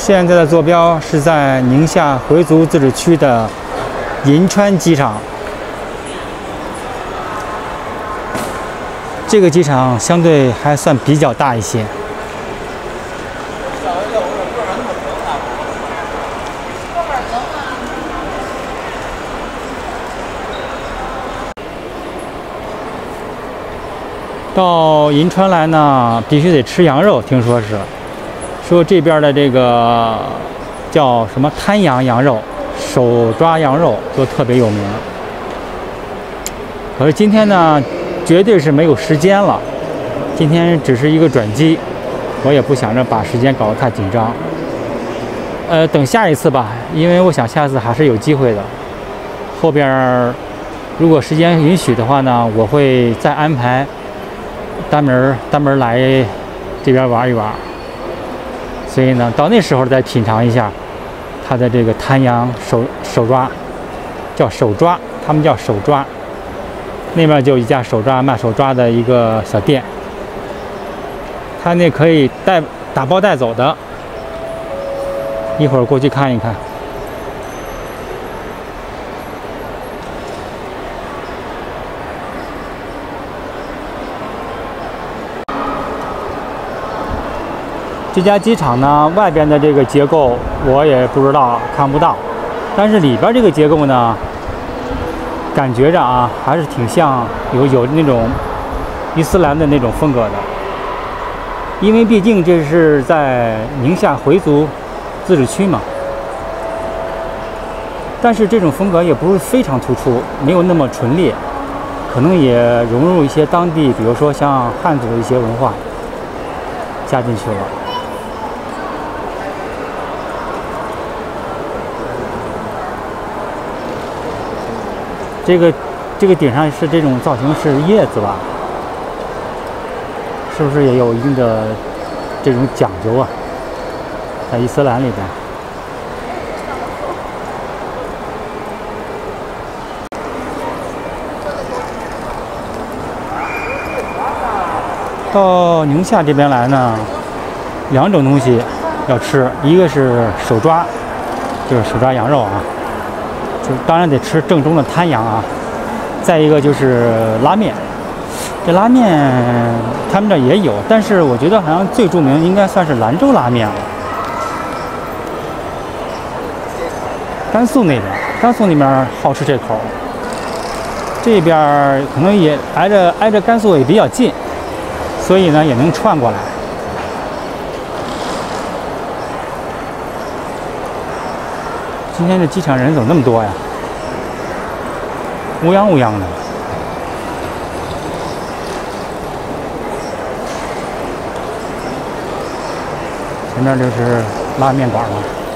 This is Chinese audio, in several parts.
现在的坐标是在宁夏回族自治区的银川机场。这个机场相对还算比较大一些。到银川来呢，必须得吃羊肉，听说是，说这边的这个叫什么滩羊羊肉、手抓羊肉都特别有名。可是今天呢，绝对是没有时间了。今天只是一个转机，我也不想着把时间搞得太紧张。等下一次吧，因为我想下次还是有机会的。后边如果时间允许的话呢，我会再安排单门来这边玩一玩。所以呢，到那时候再品尝一下它的这个滩羊手抓，叫手抓，他们叫手抓。那边就有一家卖手抓的一个小店，它那可以打包带走的，一会儿过去看一看。这家机场呢，外边的这个结构我也不知道，看不到，但是里边这个结构呢，感觉着啊，还是挺像有那种伊斯兰的那种风格的，因为毕竟这是在宁夏回族自治区嘛。但是这种风格也不是非常突出，没有那么纯烈，可能也融入一些当地，比如说像汉族的一些文化加进去了。这个顶上是这种造型是叶子吧？是不是也有一定的这种讲究啊？在伊斯兰里边。到宁夏这边来呢，两种东西要吃，一个是手抓，就是手抓羊肉啊。就当然得吃正宗的滩羊啊，再一个就是拉面。这拉面他们这也有，但是我觉得好像最著名应该算是兰州拉面了。甘肃那边好吃这口，这边可能也挨着甘肃也比较近，所以呢也能串过来。今天这机场人怎么那么多呀？乌泱乌泱的。前面就是拉面馆了。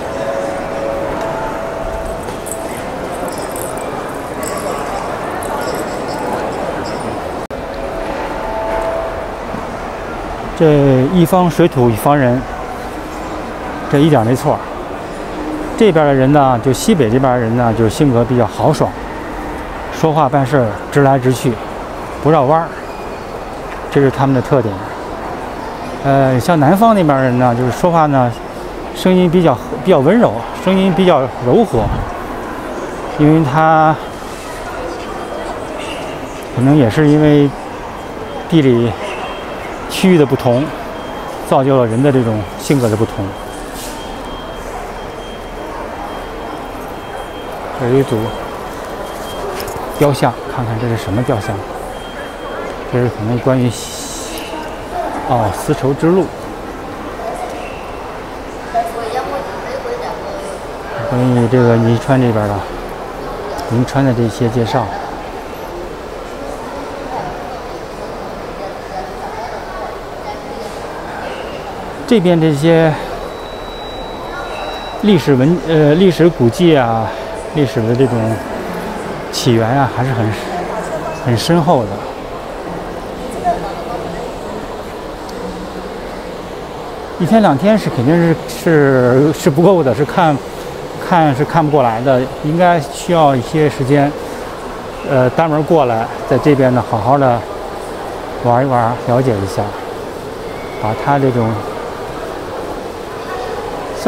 这一方水土一方人，这一点没错。这边的人呢，就西北这边的人呢，就是性格比较豪爽，说话办事直来直去，不绕弯儿，这是他们的特点。像南方那边人呢，就是说话呢，声音比较温柔，声音比较柔和，因为他可能也是因为地理区域的不同，造就了人的这种性格的不同。这有一组雕像，看看这是什么雕像？这是可能关于丝绸之路，关于这个银川这边的银川的这些介绍。这边这些历史古迹啊。历史的这种起源啊，还是很深厚的。一天两天是肯定是不够的，是看不过来的，应该需要一些时间。单门过来，在这边呢好好的玩一玩，了解一下，把它这种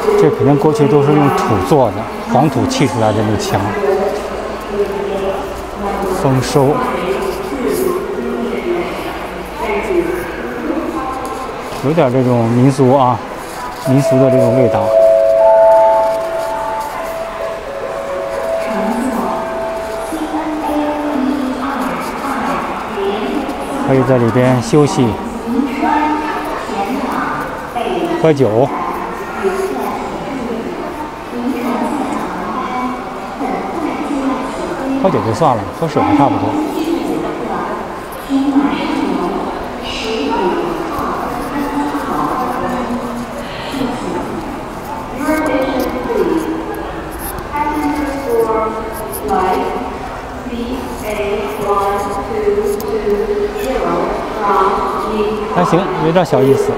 这肯定过去都是用土做的，黄土砌出来的那个墙。丰收，有点这种民俗啊，民俗的这种味道。可以在里边休息、喝酒。喝酒就算了，喝水还差不多。还行，有点小意思。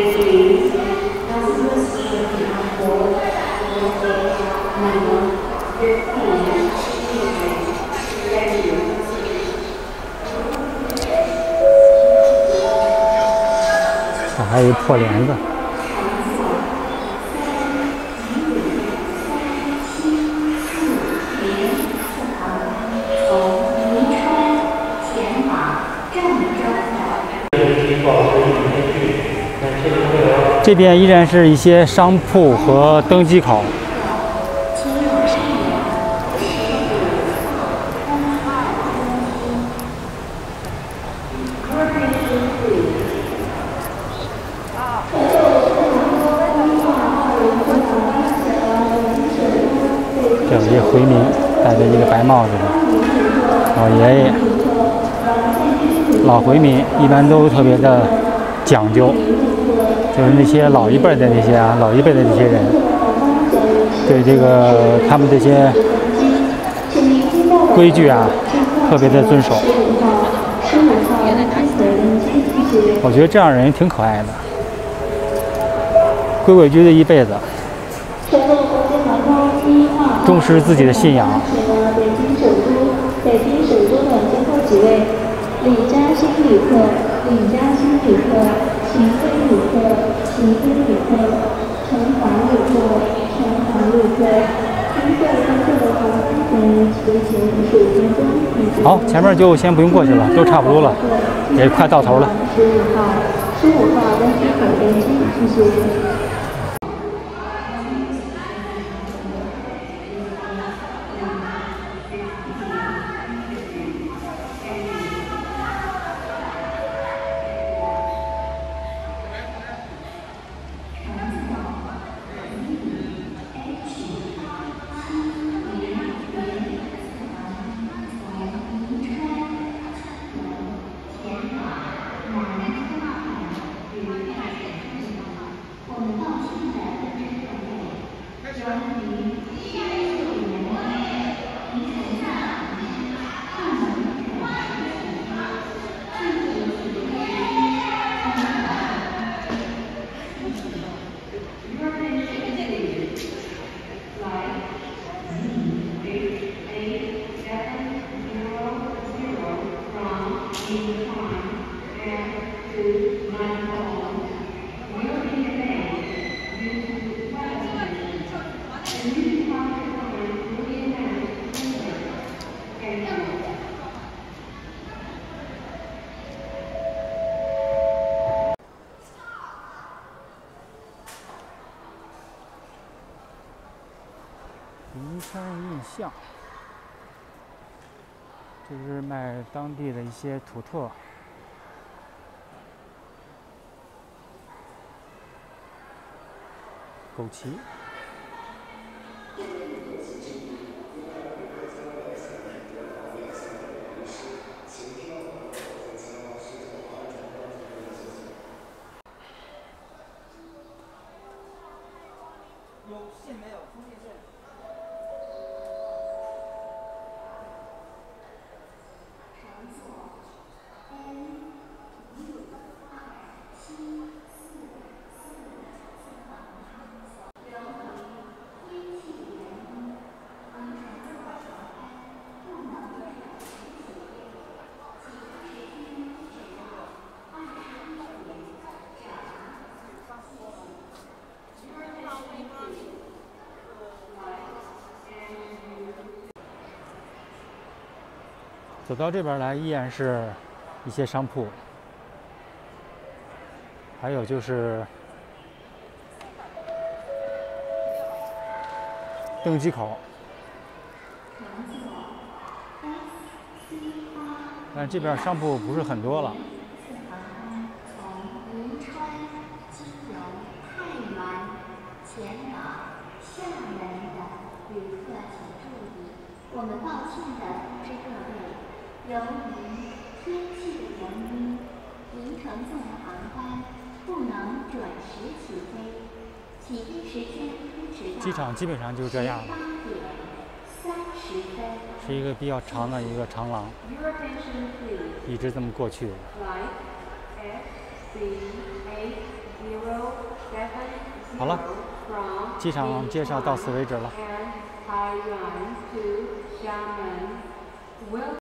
还有一破帘子。这边依然是一些商铺和登机口。这有一个回民戴着一个白帽子的老爷爷，老回民一般都特别的讲究，就是那些老一辈的那些人，对这个他们这些规矩啊，特别的遵守。我觉得这样人挺可爱的，规规矩矩一辈子。重视自己的信仰。 北京首都的最后几位李嘉欣旅客、秦飞旅客、陈华旅客，金色的航班提前15分钟。 好，前面就先不用过去了，都差不多了，也快到头了。 15号登机口登机，谢谢。 移山印象，这是卖当地的一些土特。枸杞。 有线没有？充电线。 走到这边来，依然是一些商铺，还有就是登机口。但这边商铺不是很多了。 从银川经由太原前往厦门的旅客请注意，我们抱歉地通知各位，由于天气的原因，您乘坐的航班不能准时起飞，起飞时间推迟到机场基本上就这样了， 8点30分。 是一个比较长的一个长廊， Your attention please. 一直这么过去的。 Flight SC8070 好了， from 机场介绍到此为止了。 and Taiwan to Xiamen will